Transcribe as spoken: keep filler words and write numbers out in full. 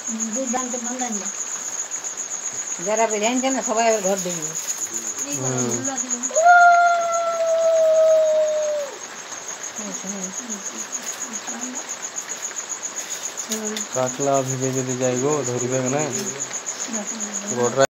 जरा भी जान ना सबाई घर देखिए काटला अभी बेजे दे जाएगो धोरी बैग ना